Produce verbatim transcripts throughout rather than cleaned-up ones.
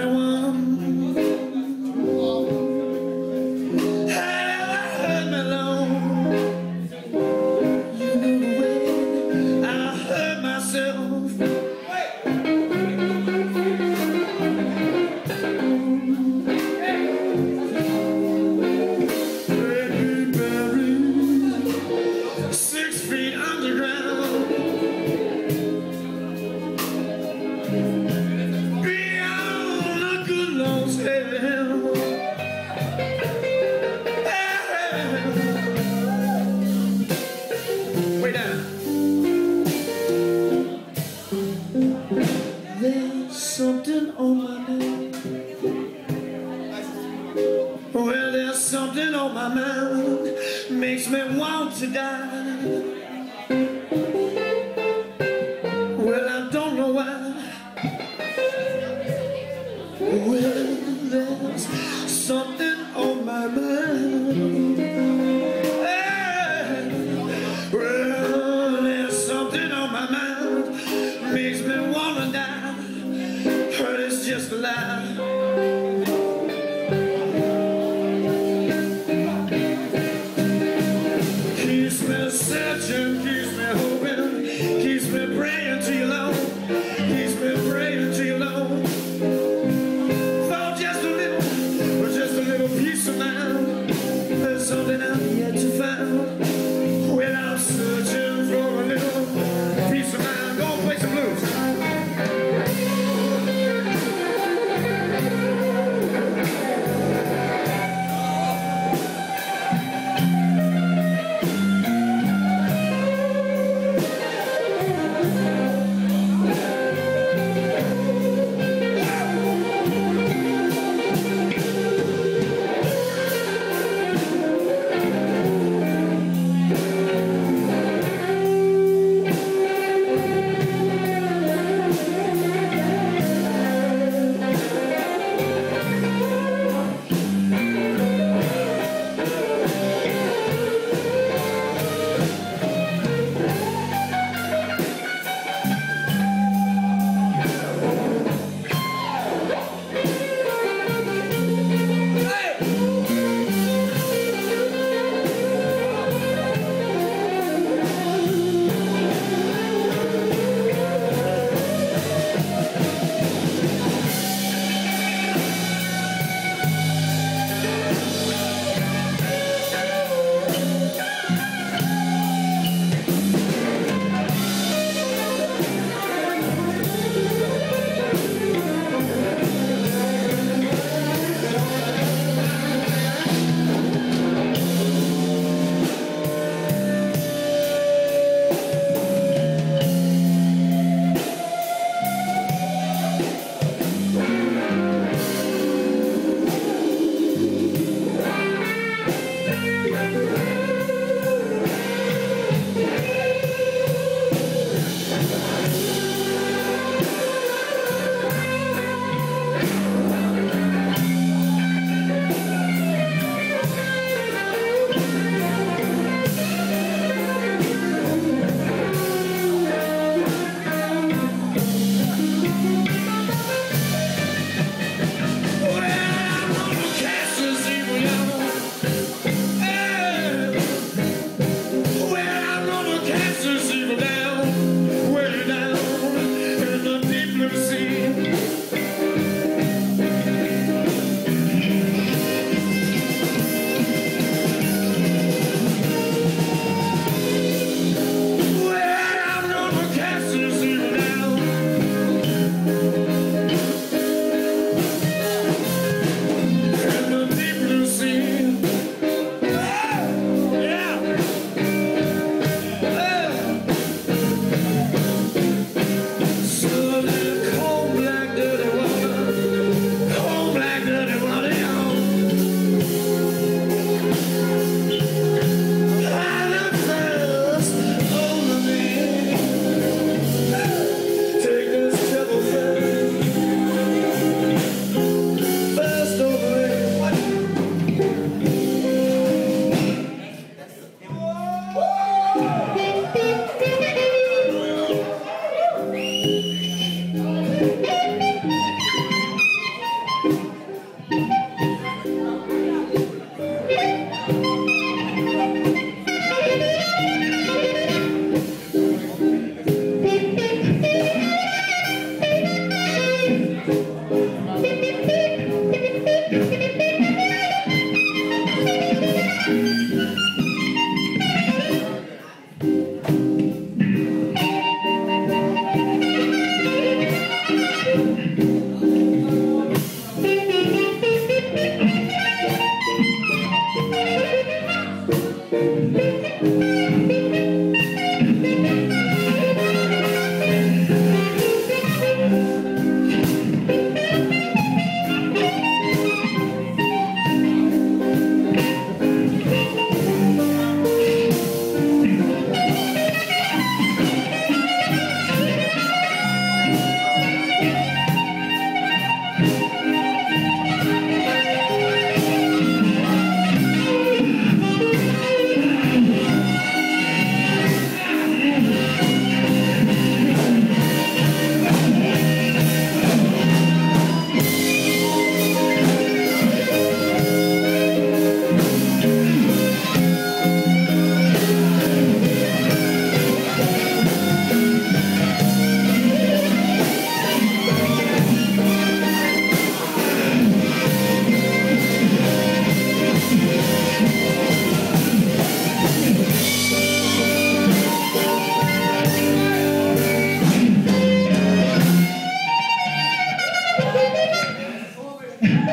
anyone had me alone. You know the way I hurt myself. Baby buried six feet underground. Beyond a good Lord's hell. Way down. There's something on my mind. Well, there's something on my mind, makes me want to die. Well, I don't know why. Well, there's something on my mind. Well, there's something on my mind, makes me wanna die. But it's just a lie. Keeps me searching, keeps me hoping, keeps me praying to you, Lord. Keeps me praying to you, Lord. For just a little,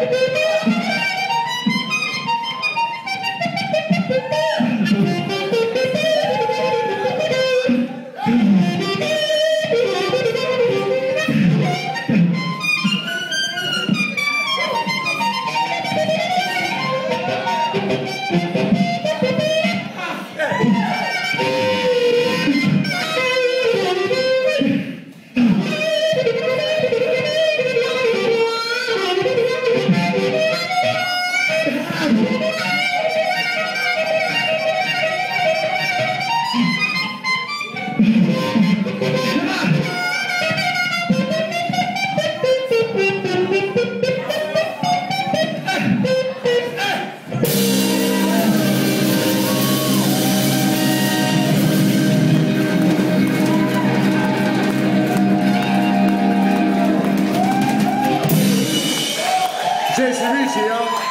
这是Ricci，哦。